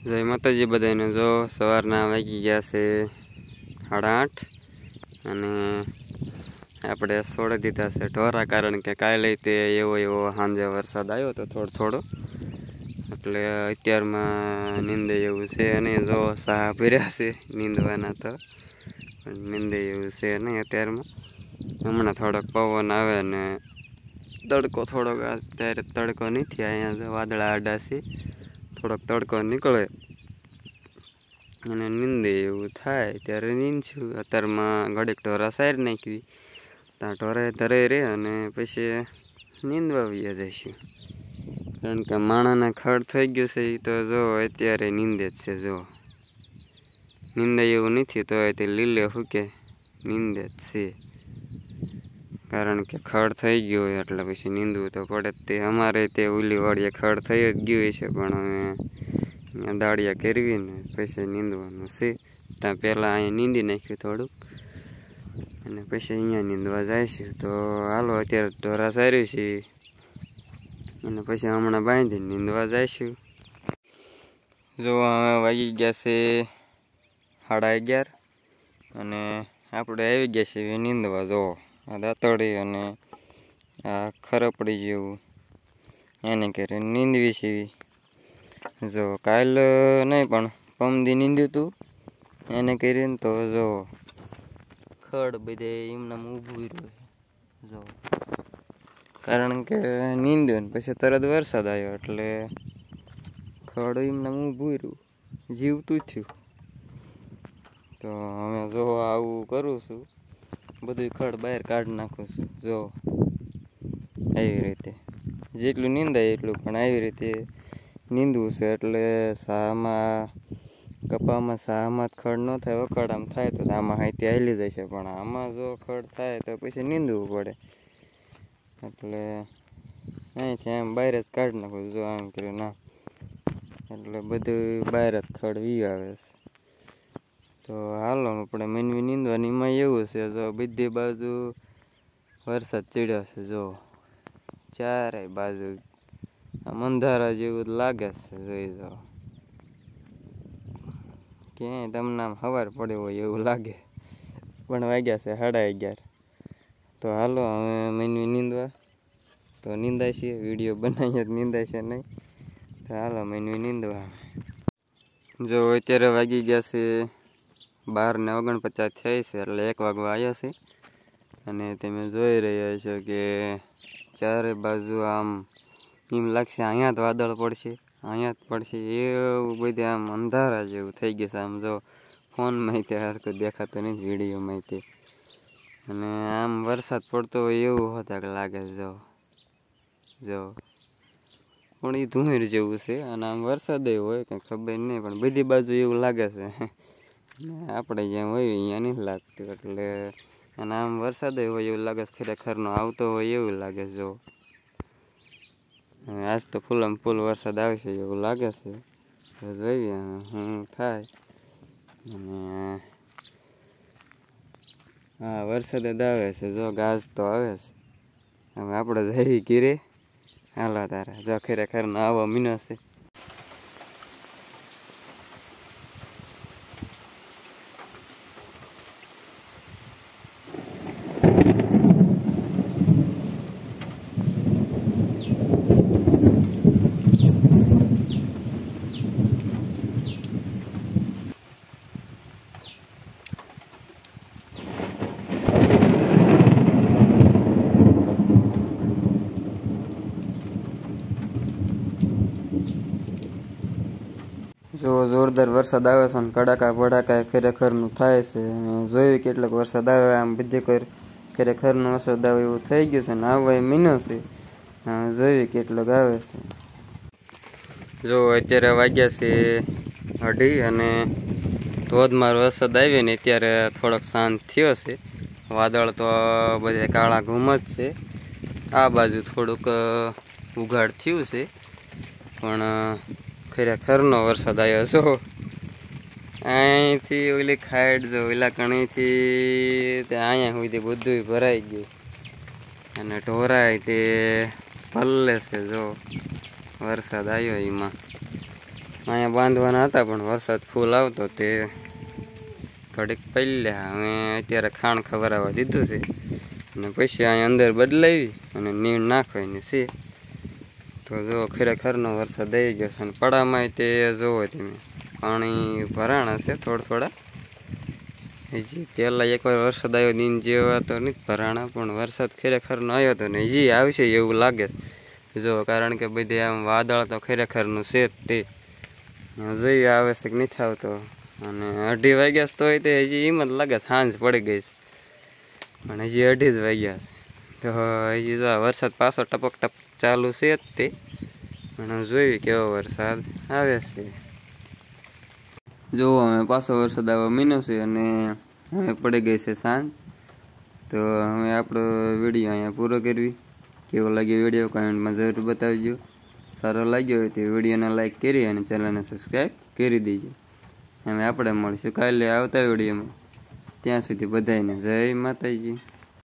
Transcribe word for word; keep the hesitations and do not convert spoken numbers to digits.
જય માતાજી બધાને। જો સવારના વાગી ગયા છે સાડા આઠ અને આપણે છોડી દીધા છે ઢોરા, કારણ કે કાલે તે એવો એવો સાંજે વરસાદ આવ્યો તો થોડો થોડો, એટલે અત્યારમાં નીંદે એવું છે નહીં। જો સાહ ભર્યા છે નીંદવાના, તો પણ નીંદે એવું છે નહીં અત્યારમાં। હમણાં થોડોક પવન આવે ને તડકો થોડોક, અત્યારે તડકો નથી, અહીંયા વાદળા આડા છે, થોડોક તડકો નીકળે અને નીંદે એવું થાય ત્યારે નીંદશું। અત્યારમાં ઘડીક ઢોરા સારી નાખવી, ત્યાં ઢોરાએ ધરે રહે અને પછી નીંદવા વ્યા જઈશું, કારણ કે માણાને ખડ થઈ ગયું છે એ તો જો અત્યારે નીંદે જ છે। જો નીંદે એવું નથી તો તે લીલે હુકે નીંદે જ છે, કારણ કે ખડ થઈ ગયું હોય એટલે પછી નીંદવું તો પડે જ તે। અમારે તે ઓલી વાડીએ ખડ થઈ જ ગયું છે, પણ હવે દાળિયા કરવી ને પછી નીંદવાનું છે। ત્યાં પહેલાં અહીંયા નીંદી નાખ્યું થોડુંક અને પછી અહીંયા નીંદવા જઈશું। તો હાલો અત્યારે ઢોરા સાર્યું છે અને પછી હમણાં બાંધીને નીંદવા જઈશું। જો હવે વાગી ગયા છે સાડા અગિયાર અને આપણે આવી ગયા છીએ નીંદવા। જો આ દાંતળી અને આ ખરપડી જેવું એને ઘરે નીંદવી છે। જો કાલ નહીં પણ પમદી નીંદ્યું હતું એને કરીને, તો જો ખડ બધે એમનામ ઊભું રહ્યું જો, કારણ કે નીંદ્યું ને પછી તરત વરસાદ આવ્યો એટલે ખડ એમનામ ઊભું રહ્યું, જીવતું થયું। તો હવે જો આવું કરું છું, બધું ખડ બહાર કાઢી નાખું છું। જો આવી રીતે જેટલું નીંદાય એટલું, પણ આવી રીતે નીંદવું છે એટલે સામાં કપામાં સામાં ખડ ન થાય, વખડ આમ થાય તો આમાં હાથી હાલી જાય છે, પણ આમાં જો ખડ થાય તો પછી નીંદવું પડે, એટલે અહીંથી આમ બહાર જ કાઢી નાખું। જો આમ કર્યું ના એટલે બધું બહાર જ ખડ વી આવે છે। તો હાલો આપણે મનવી નીંદવાની એમાં એવું છે, જો બધી બાજુ વરસાદ ચડ્યો છે, જો ચારેય બાજુ આમ અંધારા જેવું લાગે છે। જોઈ જાઓ ક્યાંય તમને આમ સવાર પડ્યો હોય એવું લાગે, પણ વાગ્યા છે સાડા અગિયાર। તો હાલો હવે મનવી નીંદવા, તો નીંદાય છે, વિડીયો બનાવીએ તો નીંદાય છે નહીં, તો હાલો મનવી નીંદવા। જો અત્યારે વાગી ગયા છે બાર ને ઓગણપચાસ થઈ છે, એટલે એક વાગવા આવ્યો છે અને તમે જોઈ રહ્યા છો કે ચારે બાજુ આમ એમ લાગશે અહીંયા જ વાદળ પડશે, અહીંયા જ પડશે, એવું બધું આમ અંધારા જેવું થઈ ગયું છે। આમ જો ફોનમાં તે હરખું દેખાતું નથી, વિડીયોમાં તે, અને આમ વરસાદ પડતો હોય એવું હોતા લાગે છે। જો જો પણ એ ધુમેર જેવું છે અને આમ વરસાદ હોય કંઈ ખબર નહીં, પણ બધી બાજુ એવું લાગે છે, આપણે જ્યાં હોય અહીંયા નથી લાગતું, એટલે અને આમ વરસાદ હોય એવું લાગે છે, ખરેખરનો આવતો હોય એવું લાગે છે। જો આજ તો ફૂલમ ફૂલ વરસાદ આવશે એવું લાગે છે, તો જોઈએ શું થાય। અને હા વરસાદ જ આવે છે, જો ગાજ તો આવે છે। હવે આપણે જઈ ઘીરે, હાલો તારે જો ખરેખરનો આવો મીનો છે। જો જોરદાર વરસાદ આવે છે ને કડાકા ભડાકા ખરેખરનું થાય છે, અને જોયું કેટલોક વરસાદ આવે, આમ બધી કોઈ ખરેખરનો વરસાદ આવે એવું થઈ ગયું છે, ને આવવા મીનો છે, જોયું કેટલોક આવે છે। જો અત્યારે વાગ્યા છે અઢી અને ધોધમાર વરસાદ આવ્યો ને અત્યારે થોડોક શાંત થયો છે। વાદળ તો બધે કાળા ઘુમ્મત છે, આ બાજુ થોડુંક ઉઘાડ થયું છે, પણ ખરેખરનો વરસાદ આવ્યો। જો અહીંથી ઓલી ખાઈડ જો ઓલા કણીથી તે અહીંયા સુધી બધું ભરાઈ ગયું અને ઢોરાય તે પલ્લે છે। જો વરસાદ આવ્યો એમાં અહીંયા બાંધવાના હતા પણ વરસાદ ફૂલ આવતો તે ઘડીક પહેલ્યા. હવે અત્યારે ખાણ ખવડાવવા દીધું છે અને પછી અહીંયા અંદર બદલાવી અને નીણ નાખવાની છે. તો જો ખરેખરનો વરસાદ આવી ગયો છે અને પડામાં તે જોવો તમે પાણી ભરાણા છે થોડા થોડા. હજી પહેલાં એકવાર વરસાદ આવ્યો દિન જેવા તો નથી ભરાણા, પણ વરસાદ ખરેખરનો આવ્યો હતો ને હજી આવશે એવું લાગે છે જો, કારણ કે બધે આમ વાદળ તો ખરેખરનું છે જ તે. જોઈએ આવે છે કે નથી આવતો. અને અઢી વાગ્યા તો હોય તે હજી હિંમત લાગે સાંજ પડી ગઈ છે, પણ હજી અઢી જ વાગ્યા છે. તો હજી જો વરસાદ પાછો ટપક ટપક ચાલુ છે જ તે, પણ જોઈએ કેવો વરસાદ આવે છે. જો અમે પાછો વરસાદ આવવા મીનો છે અને હવે પડી ગઈ છે સાંજ. તો હવે આપણો વિડીયો અહીંયા પૂરો કરવી. કેવો લાગ્યો વિડીયો કમેન્ટમાં જરૂર બતાવજો. સારો લાગ્યો હોય તો વિડીયોને લાઈક કરી અને ચેનલને સબસ્ક્રાઈબ કરી દેજો. હવે આપણે મળીશું કાલે આવતા વિડીયોમાં. ત્યાં સુધી બધાને જય માતાજી.